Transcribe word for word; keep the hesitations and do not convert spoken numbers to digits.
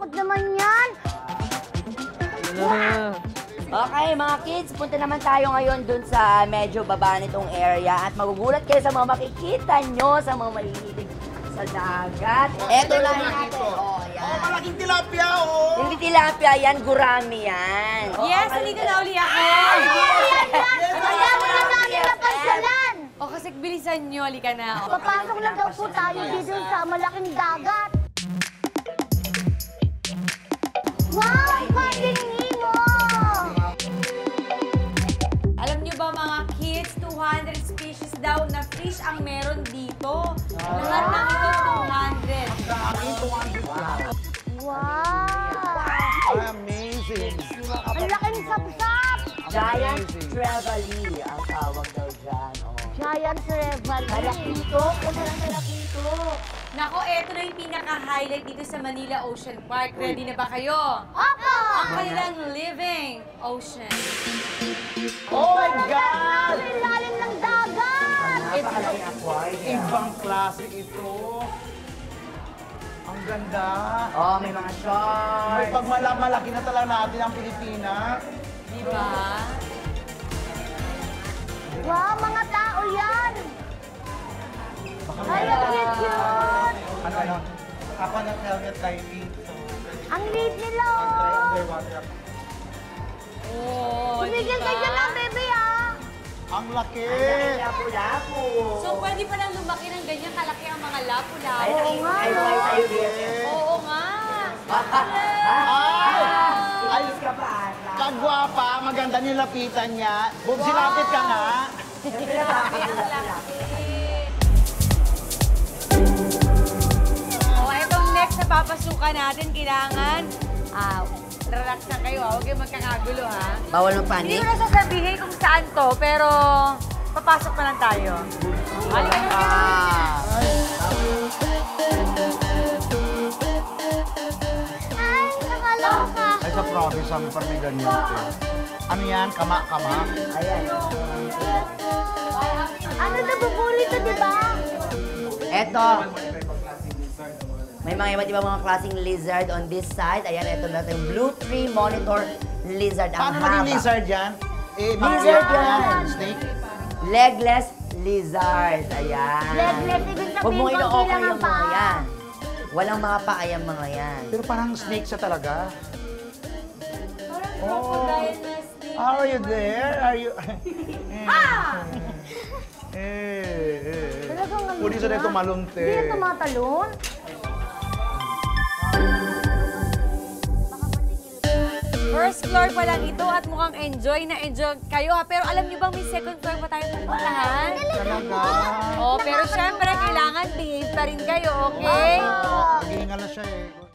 Nakakatakot naman yan. Okay, mga kids, punta naman tayo ngayon dun sa medyo baba nitong area at magugulat kayo sa mga makikita nyo, sa mga mahihilig sa dagat. Eto na natin. Oh, yan. Oh, malaking tilapia, oh! Hindi tilapia yan, gurami yan. Oh, Yes, halika na uli ako. Kaya mo na namin napagsalan. O kasi bilisan nyo, halika na. Papasok na daw po tayo dito sa malaking dagat. Wow, Finding Nemo! Alam nyo ba mga kids, two hundred species daw na fish ang meron dito. Lahat ng ito, two hundred. Wow! Amazing! Ang laking sapsap! Giant trevally ang tawag daw dyan. Oh. Giant Trevally. Malakito, kung lang malakito. Nako, eto na yung pinaka-highlight dito sa Manila Ocean Park. Ready na ba kayo? Opo! Ang kanilang living ocean. Oh my God! Ang lalim ng dagat! Napakalaking aquarium. Ibang klase ito. Ang ganda. Oh, may mga May sharks. pag mala- malaki na talaga natin ang Pilipinas. Di ba? Wow, mga tao yan! Ay, ang cute! Ano, ano? Ako nag-helmet diving. So, Ang liit nila! try oh. underwater. Oh, Tumigil di ka ba? dyan lang, baby, ah! Ang laki! Lapu-lapu. So, pwede palang lumaki ng ganyan kalaki ang mga lapu-lapu. Ay, Oo nga, ay, no? ay, tayo din. Oo nga. Ay! Ay! Ayos ka pa, Atak. Kagwapa, maganda yung lapitan niya. Boobsie, lapit ka nga. Oh, itong next na papasukan natin, kailangan, ah, relax na kayo ha, huwag kayong magkakagulo ha. Bawal ng Hindi panik. ko na sasabihin kung saan to, pero papasok na lang tayo. Halika na. Ay, nakaloka! Ay, sa province, kami pa may ganyan. eh. Ano yan? Kama-kama? Ayan. Ano na bubuli to, di ba? Eto. May mga iba't ibang mga klaseng lizard on this side. Ayan, eto na yung blue tree monitor lizard. Ang Paano maging haba. lizard yan? Eh, Lizard mag- yan. Snake? Legless lizard. Ayan. Legless, ibig Huwag sabihin mong ko ino-okay lang ang yung mga paa. yan. Walang mga paa yung mga yan. Pero parang snake siya talaga. Parang crocodile na snake. Are you there? Are you... Ah! eh, eh, eh. Talagang ano Pwede sa siya? dito malunte. Hindi yan tumatalon? First floor pa lang ito at mukhang enjoy na enjoy kayo ha. Pero alam niyo bang may second floor pa tayong pupuntahan? Talaga. Oh, pero syempre kailangan behave pa rin kayo, okay? Nag-iingal na siya eh.